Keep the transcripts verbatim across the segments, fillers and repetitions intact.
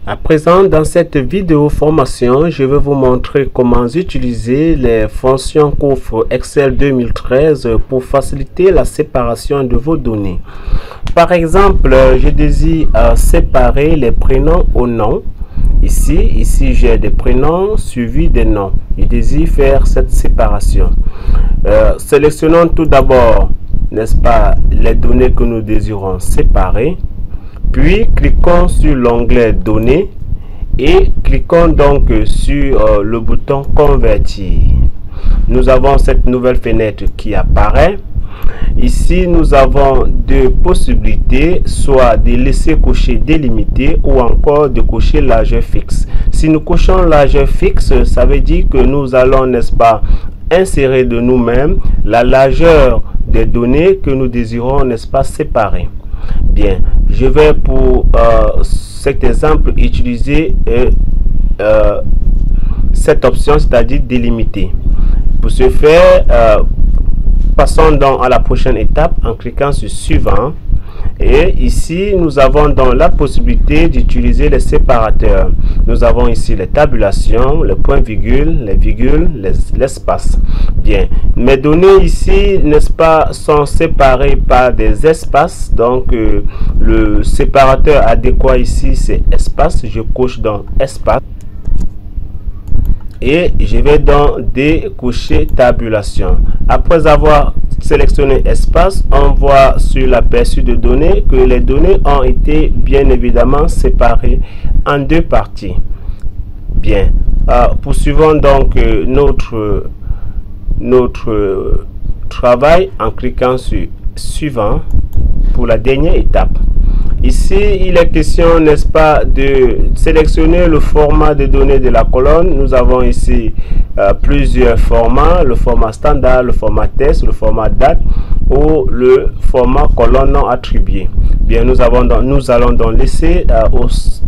À présent, dans cette vidéo formation, je vais vous montrer comment utiliser les fonctions qu'offre Excel deux mille treize pour faciliter la séparation de vos données. Par exemple, je désire euh, séparer les prénoms aux noms. Ici, ici j'ai des prénoms suivis des noms. Je désire faire cette séparation. Euh, sélectionnons tout d'abord, n'est-ce pas, les données que nous désirons séparer. Puis, cliquons sur l'onglet Données et cliquons donc sur euh, le bouton Convertir. Nous avons cette nouvelle fenêtre qui apparaît. Ici, nous avons deux possibilités, soit de laisser cocher délimité ou encore de cocher largeur fixe. Si nous cochons largeur fixe, ça veut dire que nous allons, n'est-ce pas, insérer de nous-mêmes la largeur des données que nous désirons, n'est-ce pas, séparer. Bien, je vais pour euh, cet exemple utiliser euh, euh, cette option, c'est-à-dire délimiter. Pour ce faire, euh, passons donc à la prochaine étape en cliquant sur suivant. Et ici, nous avons donc la possibilité d'utiliser les séparateurs. Nous avons ici les tabulations, les points-virgules, les virgules, l'espace. Bien, mes données ici, n'est-ce pas, sont séparées par des espaces. Donc, euh, le séparateur adéquat ici, c'est espace. Je coche dans espace. Et je vais donc décocher tabulation. Après avoir sélectionné espace, on voit sur l'aperçu de données que les données ont été bien évidemment séparées en deux parties. Bien, euh, poursuivons donc euh, notre, notre euh, travail en cliquant sur suivant pour la dernière étape. Ici, il est question, n'est-ce pas, de sélectionner le format de données de la colonne. Nous avons ici euh, plusieurs formats, le format standard, le format test, le format date ou le format colonne non attribué. Bien, nous, avons donc, nous allons donc laisser euh, au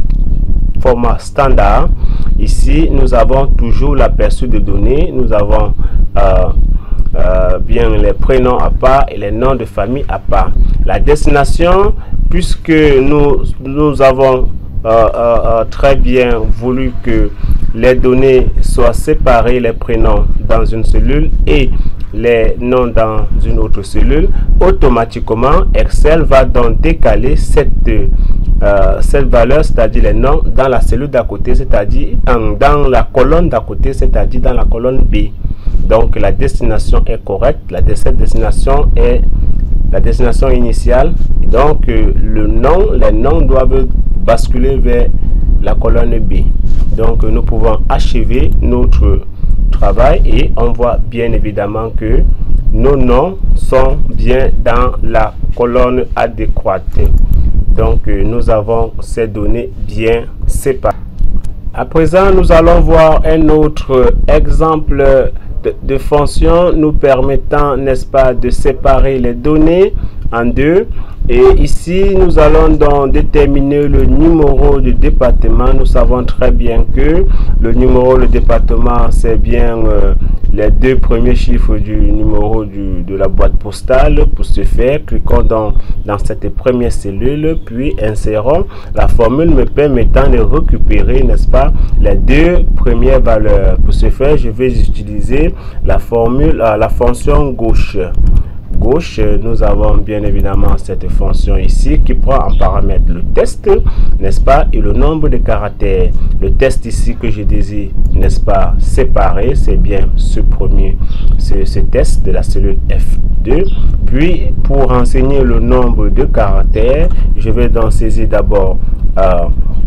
format standard. Ici, nous avons toujours l'aperçu de données. Nous avons euh, euh, bien les prénoms à part et les noms de famille à part. La destination, puisque nous, nous avons euh, euh, euh, très bien voulu que les données soient séparées, les prénoms dans une cellule et les noms dans une autre cellule, automatiquement Excel va donc décaler cette, euh, cette valeur, c'est-à-dire les noms, dans la cellule d'à côté, c'est-à-dire dans la colonne d'à côté, c'est-à-dire dans la colonne B. Donc la destination est correcte, la cette destination est la destination initiale. Donc euh, le nom, les noms doivent basculer vers la colonne B. Donc euh, nous pouvons achever notre travail et on voit bien évidemment que nos noms sont bien dans la colonne adéquate. Donc euh, nous avons ces données bien séparées. À présent, nous allons voir un autre exemple de, de fonction nous permettant, n'est-ce pas, de séparer les données en deux. Et ici, nous allons donc déterminer le numéro du département. Nous savons très bien que le numéro du département, c'est bien euh, les deux premiers chiffres du numéro du, de la boîte postale. Pour ce faire, cliquons donc dans cette première cellule, puis insérons la formule me permettant de récupérer, n'est-ce pas, les deux premières valeurs. Pour ce faire, je vais utiliser la formule, euh, la fonction gauche. Gauche, nous avons bien évidemment cette fonction ici qui prend en paramètre le test, n'est-ce pas, et le nombre de caractères. Le test ici que je désire, n'est-ce pas, séparer, c'est bien ce premier, ce, ce test de la cellule F deux. Puis, pour renseigner le nombre de caractères, je vais donc saisir d'abord euh,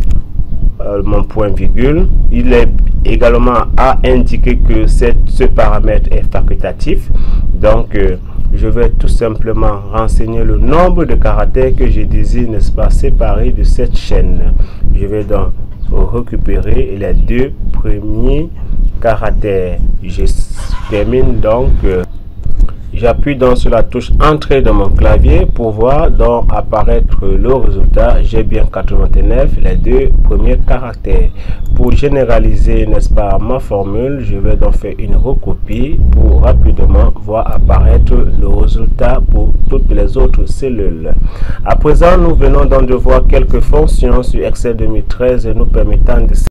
euh, mon point virgule. Il est également à indiquer que cette, ce paramètre est facultatif. Donc, euh, je vais tout simplement renseigner le nombre de caractères que je désire, n'est-ce pas, séparer de cette chaîne. Je vais donc récupérer les deux premiers caractères. Je termine donc euh, J'appuie donc sur la touche entrée de mon clavier pour voir donc apparaître le résultat. J'ai bien quatre-vingt-neuf, les deux premiers caractères. Pour généraliser, n'est-ce pas, ma formule, je vais donc faire une recopie pour rapidement voir apparaître le résultat pour toutes les autres cellules. À présent, nous venons donc de voir quelques fonctions sur Excel deux mille treize nous permettant de